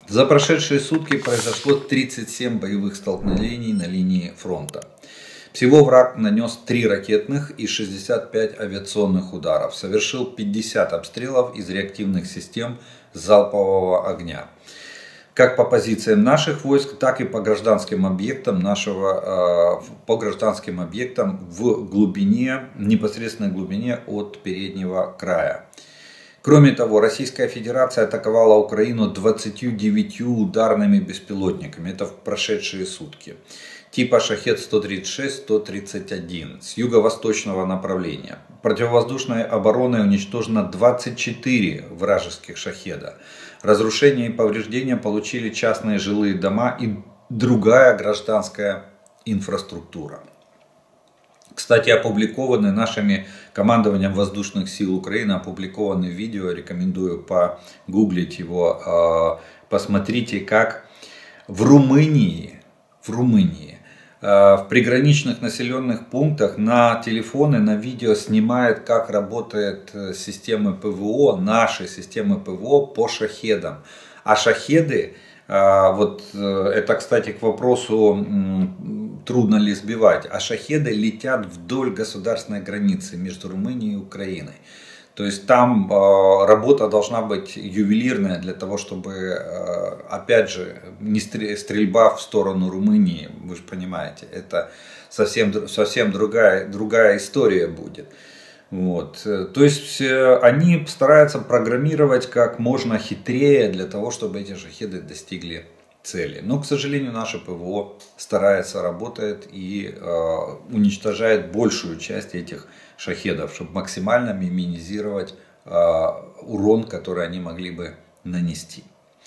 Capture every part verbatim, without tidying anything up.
За прошедшие сутки произошло тридцать семь боевых столкновений на линии фронта. Всего враг нанес три ракетных и шестьдесят пять авиационных ударов, совершил пятьдесят обстрелов из реактивных систем залпового огня. Как по позициям наших войск, так и по гражданским объектам нашего, по гражданским объектам в глубине, непосредственной глубине от переднего края. Кроме того, Российская Федерация атаковала Украину двадцатью девятью ударными беспилотниками, это в прошедшие сутки, типа Шахед сто тридцать шесть сто тридцать один с юго-восточного направления. Противовоздушной обороной уничтожено двадцать четыре вражеских Шахеда. Разрушения и повреждения получили частные жилые дома и другая гражданская инфраструктура. Кстати, опубликованы нашими командованием воздушных сил Украины, опубликованы видео, рекомендую погуглить его, посмотрите, как в Румынии, в Румынии, в приграничных населенных пунктах на телефоны, на видео снимают, как работает системы ПВО, наши системы ПВО по шахедам. А шахеды, вот это, кстати, к вопросу, трудно ли сбивать, а шахеды летят вдоль государственной границы между Румынией и Украиной. То есть там работа должна быть ювелирная для того, чтобы, опять же, не стрельба в сторону Румынии, вы же понимаете, это совсем, совсем другая, другая история будет. Вот. То есть они стараются программировать как можно хитрее для того, чтобы эти шахеды достигли цели. Но, к сожалению, наше ПВО старается, работает и э, уничтожает большую часть этих шахедов, чтобы максимально минимизировать э, урон, который они могли бы нанести.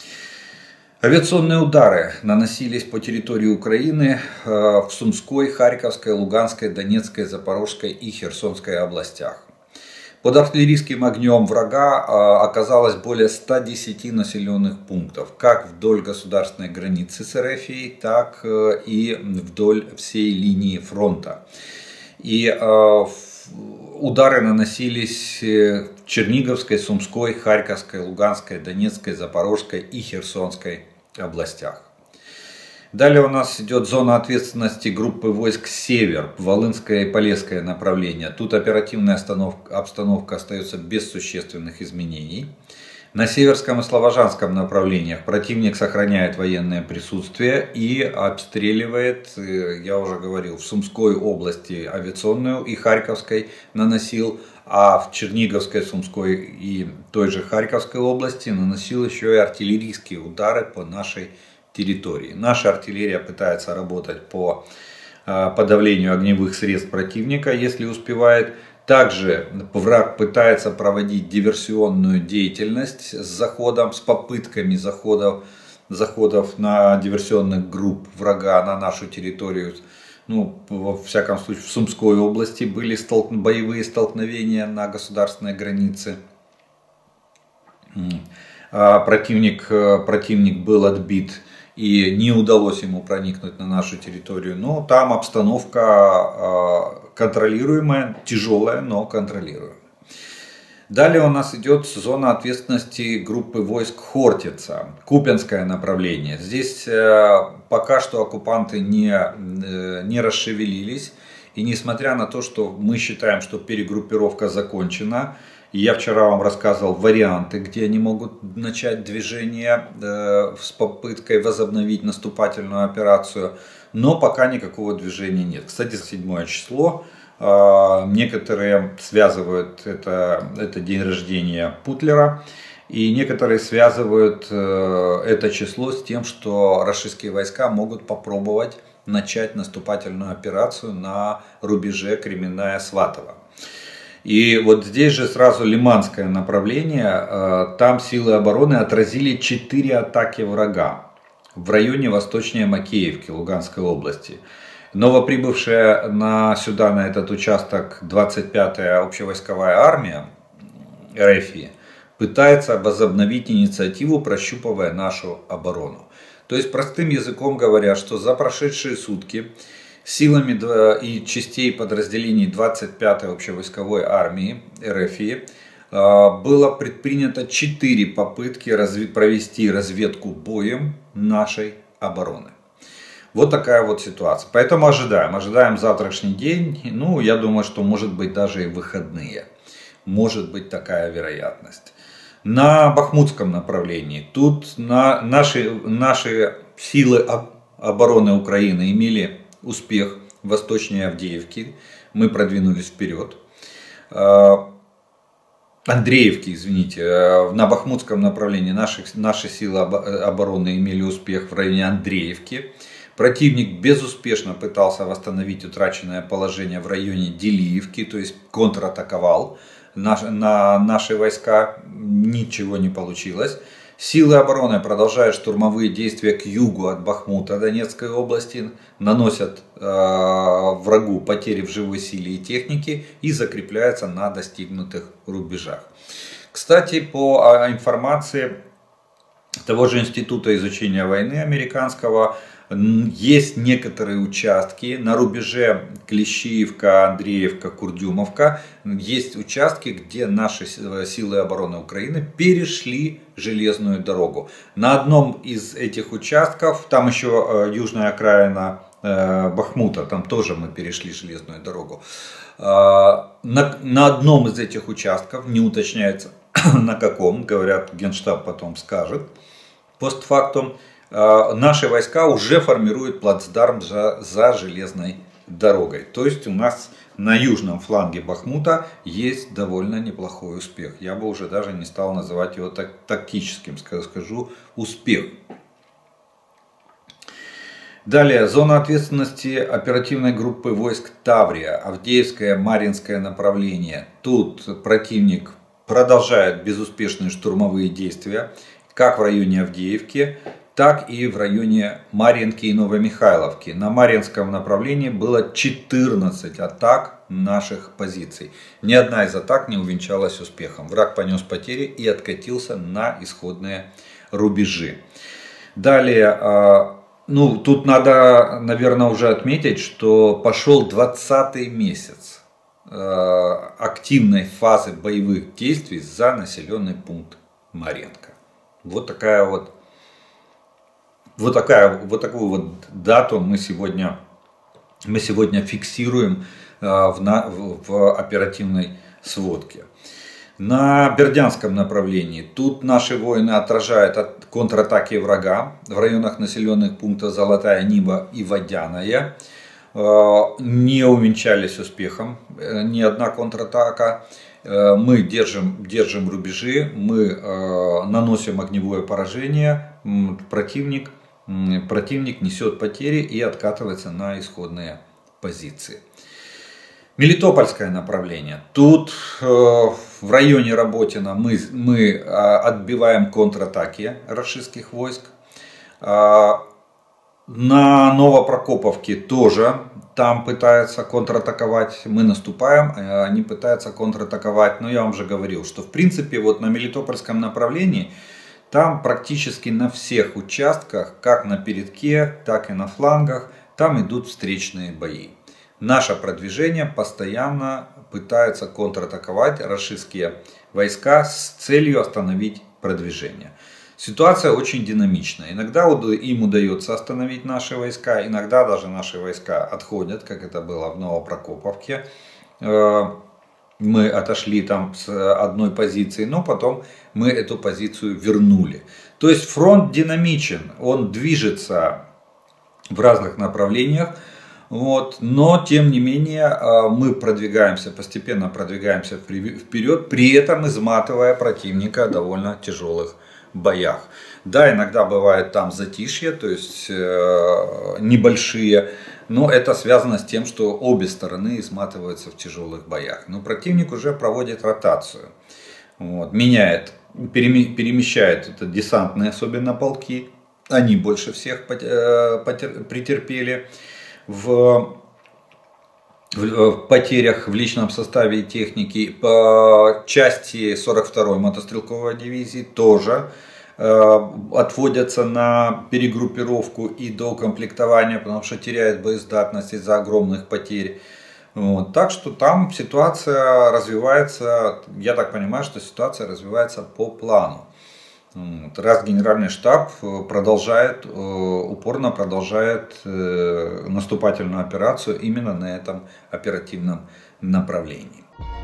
Авиационные удары наносились по территории Украины э, в Сумской, Харьковской, Луганской, Донецкой, Запорожской и Херсонской областях. Под артиллерийским огнем врага оказалось более ста десяти населенных пунктов, как вдоль государственной границы с РФ, так и вдоль всей линии фронта. И удары наносились в Черниговской, Сумской, Харьковской, Луганской, Донецкой, Запорожской и Херсонской областях. Далее у нас идет зона ответственности группы войск «Север», Волынское и Полесское направление. Тут оперативная обстановка, обстановка остается без существенных изменений. На Северском и Слобожанском направлениях противник сохраняет военное присутствие и обстреливает, я уже говорил, в Сумской области авиационную и Харьковской наносил, а в Черниговской, Сумской и той же Харьковской области наносил еще и артиллерийские удары по нашей территории. Наша артиллерия пытается работать по подавлению огневых средств противника, если успевает. Также враг пытается проводить диверсионную деятельность с заходом, с попытками заходов, заходов на диверсионных групп врага на нашу территорию. Ну, во всяком случае, в Сумской области были столк... боевые столкновения на государственной границе. Противник, противник был отбит и не удалось ему проникнуть на нашу территорию. Но там обстановка контролируемая, тяжелая, но контролируемая. Далее у нас идет зона ответственности группы войск Хортица, Купянское направление. Здесь пока что оккупанты не, не расшевелились. И несмотря на то, что мы считаем, что перегруппировка закончена, я вчера вам рассказывал варианты, где они могут начать движение э, с попыткой возобновить наступательную операцию, но пока никакого движения нет. Кстати, седьмое число, э, некоторые связывают это, это день рождения Путлера, и некоторые связывают э, это число с тем, что российские войска могут попробовать начать наступательную операцию на рубеже Кременная-Сватово. И вот здесь же сразу Лиманское направление, там силы обороны отразили четыре атаки врага в районе восточнее Макеевки Луганской области. Новоприбывшая на, сюда, на этот участок, двадцать пятая общевойсковая армия РФ пытается возобновить инициативу, прощупывая нашу оборону. То есть, простым языком говоря, что за прошедшие сутки силами и частей подразделений двадцать пятой общевойсковой армии РФ было предпринято четыре попытки провести разведку боем нашей обороны. Вот такая вот ситуация. Поэтому ожидаем. Ожидаем завтрашний день. Ну, я думаю, что может быть даже и выходные. Может быть такая вероятность. На Бахмутском направлении. Тут на наши, наши силы обороны Украины имели успех восточнее Авдеевки. Мы продвинулись вперед. Андреевки, извините, на Бахмутском направлении наши, наши силы обороны имели успех в районе Андреевки. Противник безуспешно пытался восстановить утраченное положение в районе Делиевки, то есть контратаковал на, на наши войска, ничего не получилось. Силы обороны продолжают штурмовые действия к югу от Бахмута Донецкой области, наносят э, врагу потери в живой силе и технике и закрепляются на достигнутых рубежах. Кстати, по информации того же Института изучения войны американского, есть некоторые участки на рубеже Клещиевка, Андреевка, Курдюмовка. Есть участки, где наши силы обороны Украины перешли железную дорогу. На одном из этих участков, там еще южная окраина Бахмута, там тоже мы перешли железную дорогу. На, на одном из этих участков, не уточняется на каком, говорят, Генштаб потом скажет, постфактум, наши войска уже формируют плацдарм за, за железной дорогой. То есть у нас на южном фланге Бахмута есть довольно неплохой успех. Я бы уже даже не стал называть его так, тактическим, скажу успех. Далее, зона ответственности оперативной группы войск Таврия, Авдеевское, Марьинское направление. Тут противник продолжает безуспешные штурмовые действия, как в районе Авдеевки, так и в районе Марьинки и Новомихайловки. На Марьинском направлении было четырнадцать атак наших позиций. Ни одна из атак не увенчалась успехом. Враг понес потери и откатился на исходные рубежи. Далее, ну, тут надо, наверное, уже отметить, что пошел двадцатый месяц активной фазы боевых действий за населенный пункт Марьинка. Вот такая вот Вот, такая, вот такую вот дату мы сегодня, мы сегодня фиксируем в, в, в оперативной сводке. На Бердянском направлении тут наши воины отражают от контратаки врага в районах населенных пунктов Золотая Ниба и Водяная. Не увенчались успехом ни одна контратака. Мы держим, держим рубежи, мы наносим огневое поражение, противник. Противник несет потери и откатывается на исходные позиции. Мелитопольское направление. Тут э, в районе Работина мы, мы э, отбиваем контратаки рашистских войск. Э, на Новопрокоповке тоже. Там пытаются контратаковать. Мы наступаем, они пытаются контратаковать. Но я вам же говорил, что в принципе вот на Мелитопольском направлении там практически на всех участках, как на передке, так и на флангах, там идут встречные бои. Наше продвижение постоянно пытается контратаковать рашистские войска с целью остановить продвижение. Ситуация очень динамичная. Иногда им удается остановить наши войска, иногда даже наши войска отходят, как это было в Новопрокоповке. Мы отошли там с одной позиции, но потом мы эту позицию вернули. То есть фронт динамичен, он движется в разных направлениях, вот, но тем не менее мы продвигаемся, постепенно продвигаемся вперед, при этом изматывая противника в довольно тяжелых боях. Да, иногда бывает там затишье, то есть небольшие. Но это связано с тем, что обе стороны изматываются в тяжелых боях. Но противник уже проводит ротацию. Вот, меняет, перемещает это десантные, особенно полки. Они больше всех претерпели в, в потерях в личном составе и технике. По части сорок второй мотострелковой дивизии тоже отводятся на перегруппировку и доукомплектование, потому что теряют боездатность из-за огромных потерь. Вот, так что там ситуация развивается, я так понимаю, что ситуация развивается по плану. Вот, раз Генеральный штаб продолжает, упорно продолжает наступательную операцию именно на этом оперативном направлении.